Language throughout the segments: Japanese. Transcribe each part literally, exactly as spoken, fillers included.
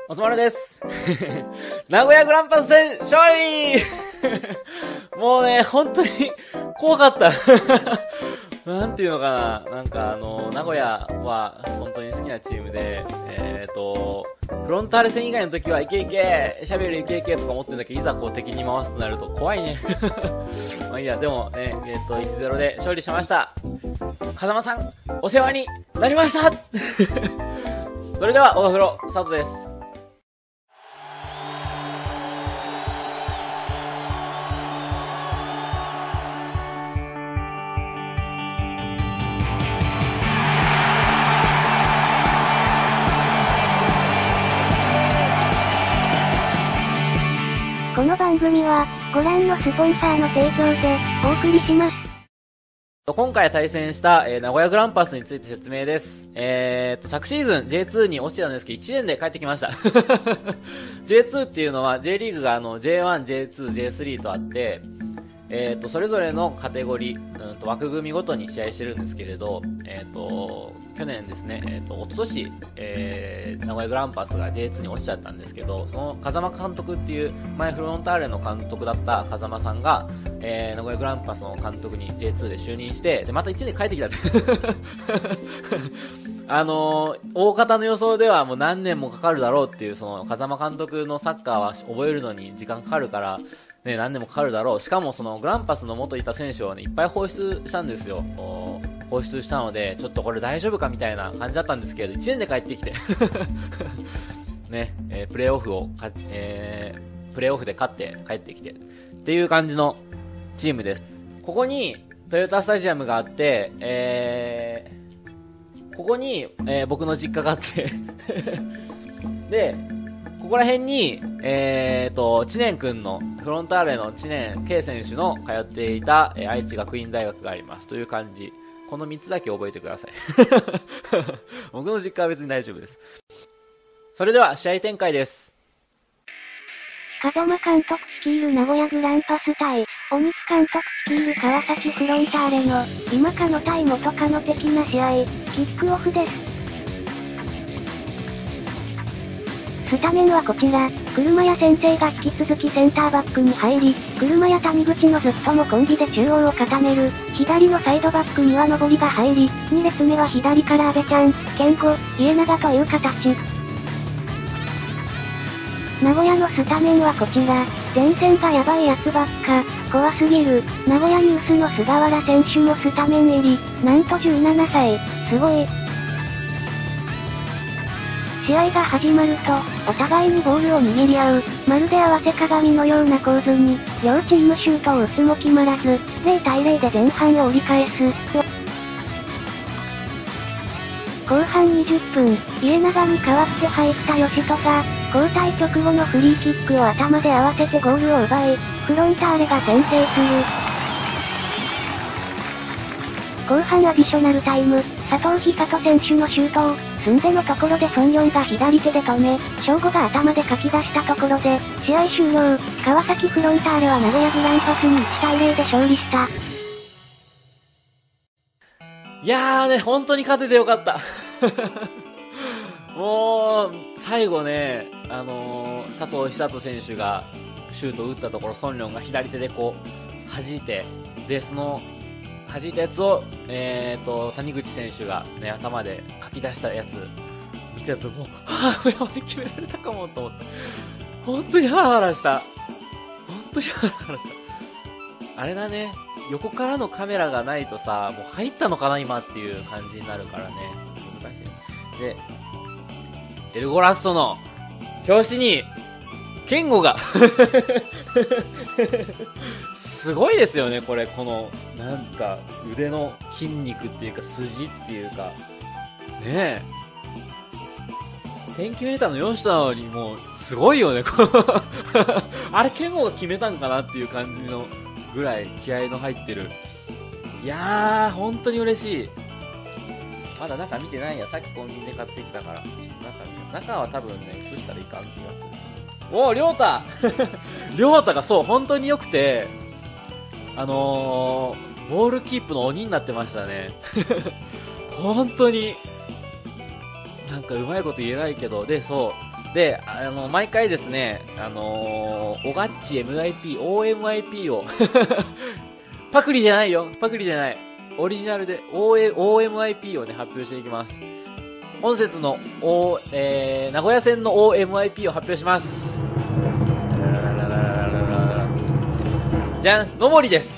おつまるです。名古屋グランパス戦勝利もうね、本当に怖かった。なんていうのかな。なんかあの、名古屋は本当に好きなチームで、えっと、フロンターレ戦以外の時はいけいけ、シャベルいけいけとか思ってるんだけど、いざこう敵に回すとなると怖いね。まあいいや、でもね、えっと、いちたいゼロ で勝利しました。風間さん、お世話になりましたそれでは、お風呂、スタートです。 この番組は、ご覧のスポンサーの提供でお送りします。 今回対戦した、えー、名古屋グランパスについて説明です。えーと、昨シーズン ジェイツー に落ちてたんですけど、いちねんで帰ってきました。ジェイツー っていうのは J リーグがあの ジェイワン、ジェイツー、ジェイスリー とあって、えーと、それぞれのカテゴリー、うんと枠組みごとに試合してるんですけれど、えーと、去年ですね、えーと、一昨年、えー、名古屋グランパスが ジェイツー に落ちちゃったんですけど、その風間監督っていう、前フロンターレの監督だった風間さんが、えー、名古屋グランパスの監督に ジェイツー で就任して、で、またいちねん帰ってきたって。あのー、大方の予想ではもう何年もかかるだろうっていう、その、風間監督のサッカーは覚えるのに時間かかるから、ね、何年もかかるだろう。しかもその、グランパスの元いた選手をね、いっぱい放出したんですよ。放出したので、ちょっとこれ大丈夫かみたいな感じだったんですけど、いちねんで帰ってきて。ね、えー、プレイオフをか、えー、プレイオフで勝って帰ってきて。っていう感じのチームです。ここに、トヨタスタジアムがあって、えー、ここに、えー、僕の実家があって、で、ここら辺に、えーと、知念くんの、フロンターレの知念圭選手の通っていた、えー、愛知学院大学があります。という感じ。このみっつだけ覚えてください。僕の実家は別に大丈夫です。それでは、試合展開です。 風間監督率いる名古屋グランパス対、鬼木監督率いる川崎フロンターレの、今かの対元カノ的な試合、キックオフです。スタメンはこちら、車屋先生が引き続きセンターバックに入り、車屋谷口のずっともコンビで中央を固める、左のサイドバックには上りが入り、に列目は左から阿部ちゃん、健吾、家長という形。名古屋のスタメンはこちら、前線がヤバいやつばっか、怖すぎる、名古屋ニュースの菅原選手もスタメン入り、なんとじゅうななさい、すごい。試合が始まると、お互いにボールを握り合う、まるで合わせ鏡のような構図に、両チームシュートを打つも決まらず、ゼロたいゼロで前半を折り返す。後半にじゅっぷん、家長に代わって入った吉戸が、交代直後のフリーキックを頭で合わせてゴールを奪い、フロンターレが先制する。後半アディショナルタイム、佐藤寿人選手のシュートを、寸でのところでソンヨンが左手で止め、翔吾が頭でかき出したところで、試合終了、川崎フロンターレは名古屋グランパスにいちたいゼロで勝利した。 いやーね、本当に勝ててよかった。もう、最後ね、あのー、佐藤寿人選手がシュートを打ったところ、ソンヨンが左手でこう、弾いて、で、その、弾いたやつを、えーと、谷口選手がね、頭で書き出したやつ、見てるともう、はぁ、やばい、決められたかも、と思って。本当にハラハラした。本当にハラハラした。あれだね、横からのカメラがないとさ、もう入ったのかな、今っていう感じになるからね。難しい。で、エルゴラストの表紙に、ケンゴがすごいですよね、これ、この、なんか、腕の筋肉っていうか、筋っていうか、ねえ。天気メーターの吉田よりも、すごいよね、このあれ、ケンゴが決めたんかなっていう感じのぐらい気合の入ってる。いやー、本当に嬉しい。まだ中見てないや、さっきコンビニで買ってきたから。中見て、中は多分ね、映したらいかん気がする。おー、りょうたりょうたがそう、本当に良くて、あのー、ボールキープの鬼になってましたね。本当に、なんかうまいこと言えないけど、で、そう。 で、あの、毎回ですね、あのー、オガッチ エムアイピー、オーエムアイピー を、パクリじゃないよ、パクリじゃない。オリジナルで オーエムアイピー をね、発表していきます。本節の、O えー、名古屋線の オーエムアイピー を発表します。じゃん、のぼりです。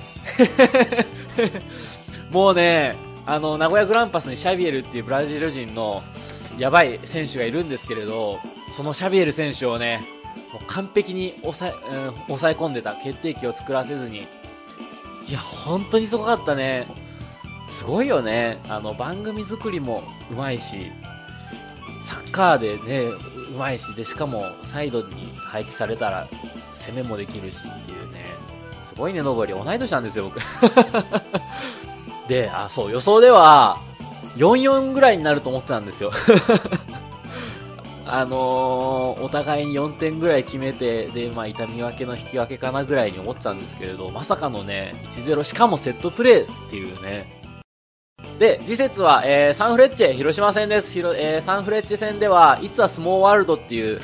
もうね、あの、名古屋グランパスにシャビエルっていうブラジル人のやばい選手がいるんですけれど、そのシャビエル選手をね、もう完璧に抑え、うん、抑え込んでた。決定機を作らせずに。いや、本当にすごかったね。すごいよね。あの、番組作りもうまいし、サッカーでね、うまいし、で、しかもサイドに配置されたら攻めもできるしっていうね。すごいね、のぼり。同い年なんですよ、僕。で、あ、そう、予想では、よんよんぐらいになると思ってたんですよ。あのー、お互いによんてんぐらい決めて、で、まあ、痛み分けの引き分けかなぐらいに思ってたんですけれど、まさかのね、いちたいゼロ、しかもセットプレーっていうね。で、次節は、えー、サンフレッチェ、広島戦です。ひろえー、サンフレッチェ戦では、いつはスモーワールドっていう、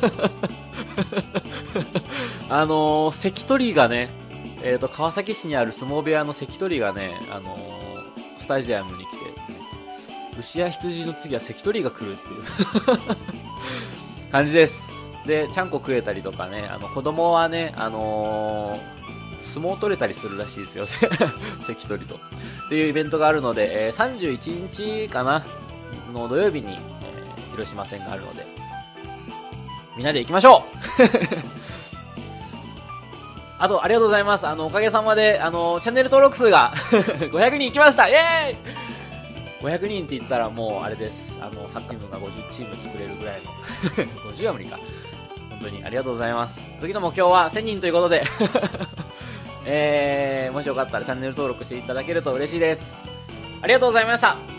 あのー、関取がね、えっと、川崎市にある相撲部屋の関取がね、あのー、スタジアムに来て、牛や羊の次は関取が来るっていう感じです。で、ちゃんこ食えたりとかね、あの、子供はね、あのー、相撲取れたりするらしいですよ。関取と。っていうイベントがあるので、えー、さんじゅういちにちかなの土曜日に、えー、広島戦があるので、みんなで行きましょうあと、ありがとうございます。あの、おかげさまで、あの、チャンネル登録数がごひゃくにんいきました。イェーイごひゃくにんって言ったらもう、あれです。あの、サッカーチームがごじゅうチーム作れるぐらいの。ごじゅうは無理か。本当にありがとうございます。次の目標はせんにんということで、えー、もしよかったらチャンネル登録していただけると嬉しいです。ありがとうございました。